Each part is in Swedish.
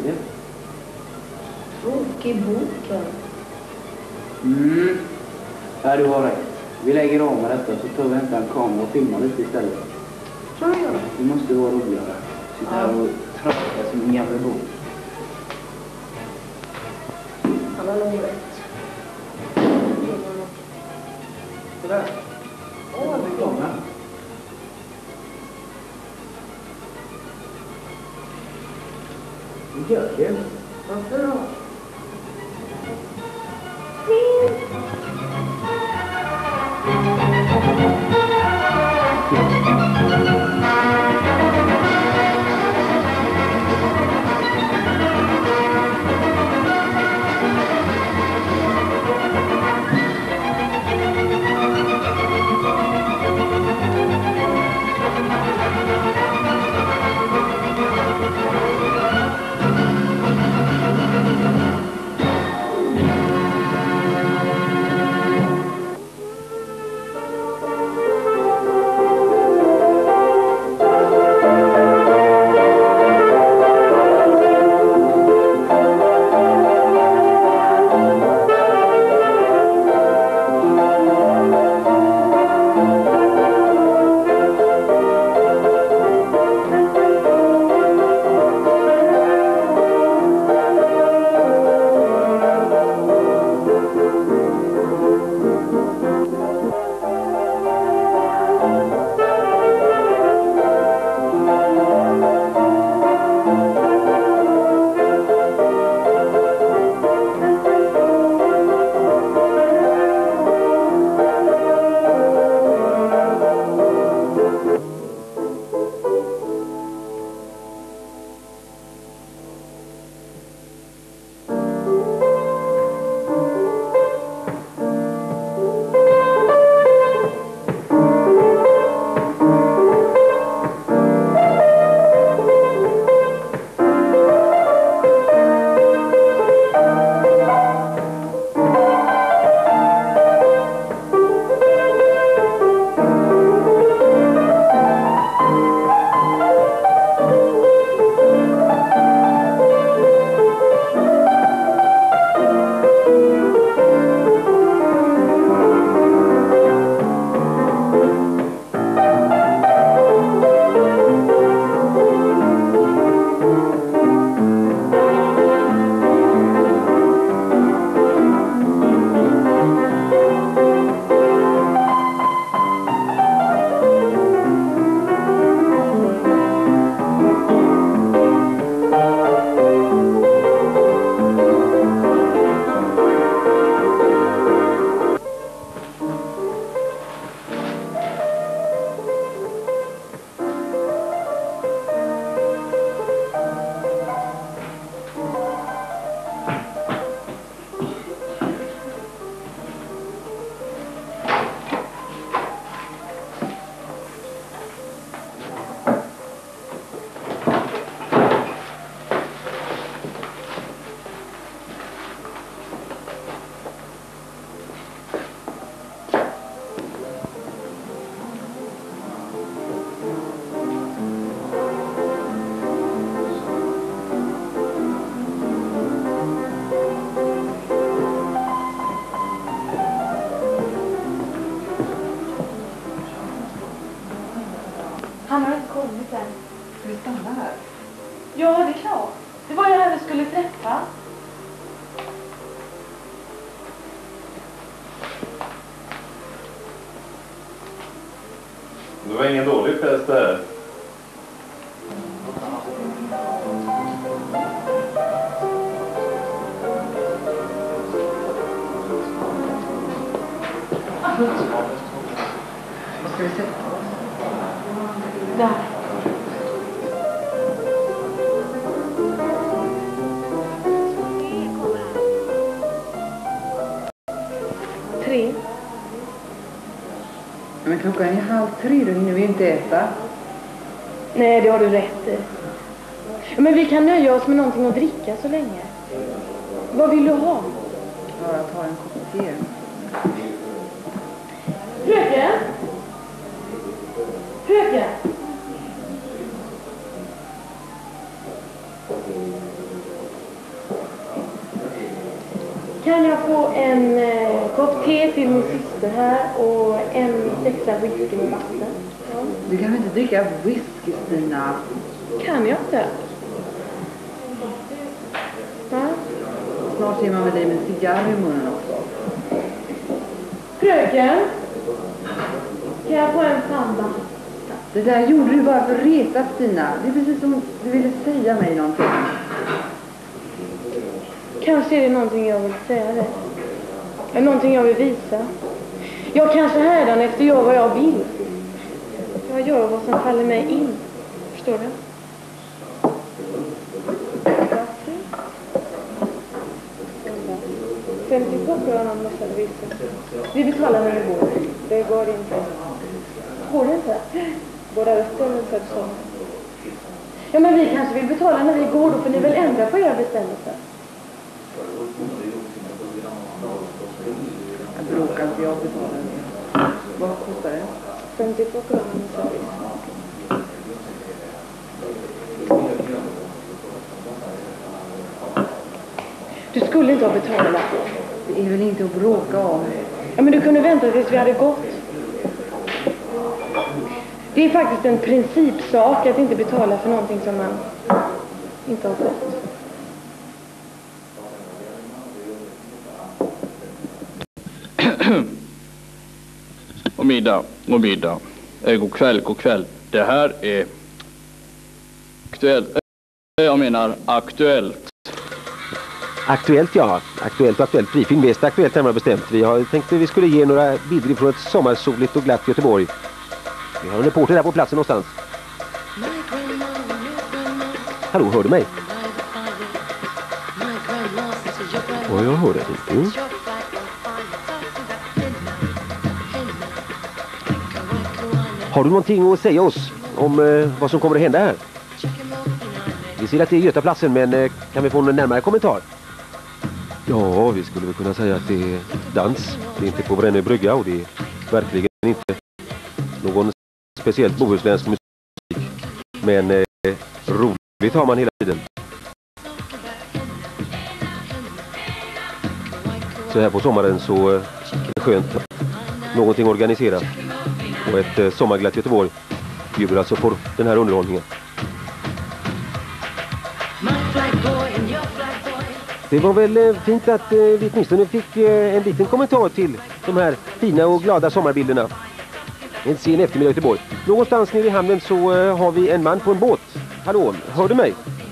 det? Bok i boken. Ja, du har rätt. Vi lägger av med detta så tar vi inte en kamera och filmar lite istället. Tror jag. Det måste vara roligare. Sitta här och trötta som en jävla bok. Han har nog rätt. Sådär. Åh, det är klart. Gör det. Varför då? Han har inte kommit än. Ska vi stanna här? Ja, det är klart. Det var ju här vi skulle träffa. Det var ingen dålig fest det här. Vad ska vi sätta oss? Där. Tre. Men klockan är 2:30, då hinner vi inte äta. Nej, det har du rätt i. Men vi kan nöja oss med någonting att dricka så länge. Vad vill du ha? Ja, jag tar en kopp te. Fröken? Fröken? Kan jag få en kopp te till min syster här och en 6 whisky med vatten? Ja. Du kan väl inte dricka whisky, Stina? Kan jag inte? Va? Snart ser man väl dig med en cigarr i munnen också. Fröken? Kan jag få en samba? Det där gjorde du bara för att reta, Stina. Det är precis som du ville säga mig någonting. Kanske är det någonting jag vill säga det. Eller någonting jag vill visa. Jag kanske hädanefter gör vad jag vill. Jag gör vad som faller mig in. Förstår du? 52 kronor måste jag visa. Vi betalar när vi går. Det går inte. Går det inte? Båda rösten för så. Ja, men vi kanske vill betala när vi går, då får ni väl ändra på era bestämmelser. Jag bråkar att jag betalar det. Vad kostar det? 52 kronor måste jag visa. Du skulle inte ha betalat. Det är väl inte att bråka om. Ja, men du kunde vänta tills vi hade gått. Det är faktiskt en principsak att inte betala för någonting som man inte har fått. Och middag. God kväll. Det här är aktuellt. Jag menar aktuellt. Aktuellt, ja. Aktuellt. Frifilm Väst aktuellt närmare bestämt. Vi har tänkt att vi skulle ge några bilder från ett sommarsoligt och glatt Göteborg. Vi har en reporter där på platsen någonstans. Hallå, hör du mig? Ja, jag hör dig. Mm. Har du någonting att säga oss om vad som kommer att hända här? Vi ser att det är Götaplatsen, men kan vi få en närmare kommentar? Ja, vi skulle väl kunna säga att det är dans. Det är inte på Brännö brygga och det är verkligen inte någon speciellt bohuslänsk musik. Men roligt har man hela tiden. Så här på sommaren så är det skönt. Någonting organiserat. Och ett sommarglatt Göteborg bjuder alltså på den här underhållningen. Det var väl fint att vi åtminstone fick en liten kommentar till de här fina och glada sommarbilderna. En sen eftermiddag i Göteborg. Någonstans nere i hamnen så har vi en man på en båt. Hallå, hör du mig?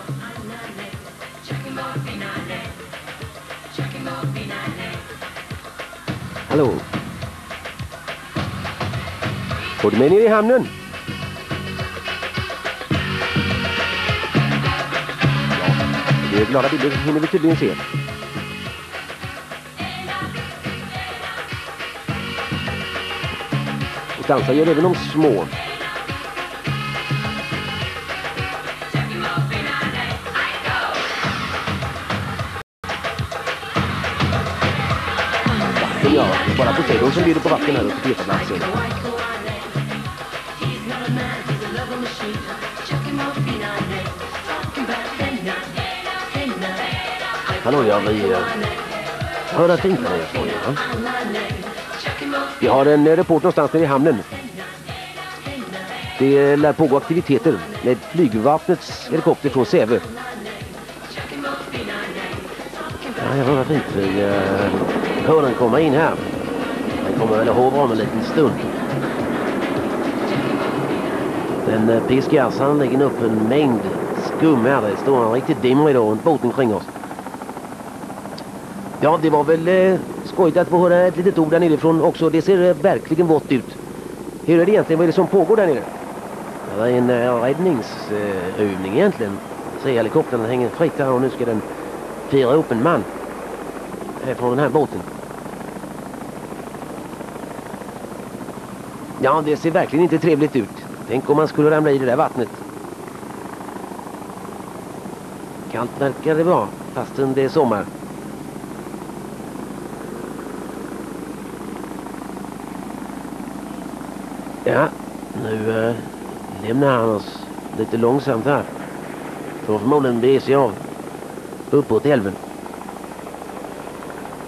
Hallå? Hör du mig nere i hamnen? Det är glada bilder hinner vi tydligen se. Och dansa gör även de små. Ja, bara på Poseidon som bjuder på vatten här uppe på Götaplatsen. Hallå, ja, vi hör att inte är så, ja. Vi har en report någonstans nere i hamnen. Det lär pågå aktiviteter med flygvapnets helikopter från Säve. Ja, jag hör att fint. Vi hör den komma in här. Den kommer väl att hovra om en liten stund. Den piskar sannoliken upp en mängd skum här. Det står en riktigt dimmer idag runt båten kring oss. Ja, det var väl skojigt att få höra ett litet ord där nerifrån också. Det ser verkligen vått ut. Hur är det egentligen? Vad är det som pågår där nere? Det är en räddningsövning egentligen. Se, helikoptern hänger fritt här och nu ska den fira upp en man här från den här båten. Ja, det ser verkligen inte trevligt ut. Tänk om man skulle ramla i det där vattnet. Kallt verkar det vara, fastän det är sommar. Ja, nu lämnar han oss lite långsamt här. För förmodligen bege sig av uppåt älven.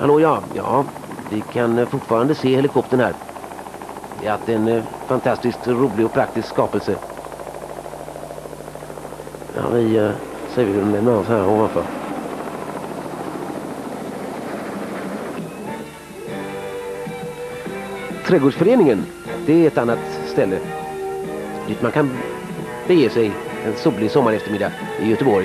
Hallå, ja, vi kan fortfarande se helikoptern här. Det är att en fantastiskt rolig och praktisk skapelse. Ja, vi ser vi den lämnar oss här ovanför. Trädgårdsföreningen, det är ett annat ställe dit man kan bege sig en solig sommareftermiddag i Göteborg.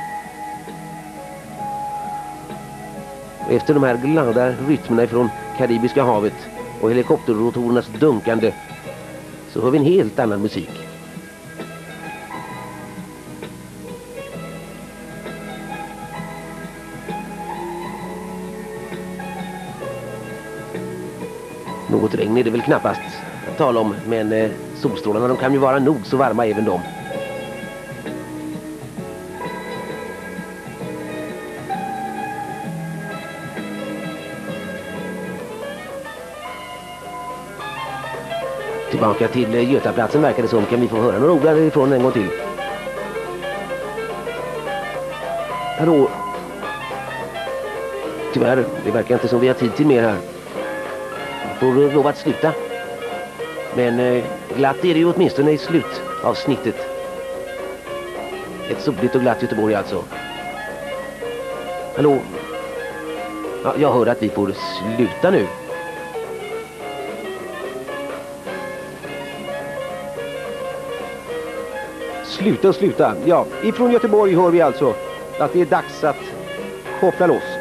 Och efter de här glada rytmerna från Karibiska havet och helikopterrotorernas dunkande så hör vi en helt annan musik. Något regn är det väl knappast att tala om, men solstrålarna de kan ju vara nog så varma även de. Tillbaka till Götaplatsen verkar det som. Kan vi få höra några ord därifrån en gång till? Hallå? Tyvärr, det verkar inte som vi har tid till mer här. Får lov att sluta. Men glatt är det ju åtminstone i slutavsnittet. Ett soligt och glatt Göteborg alltså. Hallå? Ja, jag hör att vi får sluta nu. Sluta. Ja, ifrån Göteborg hör vi alltså att det är dags att koppla loss.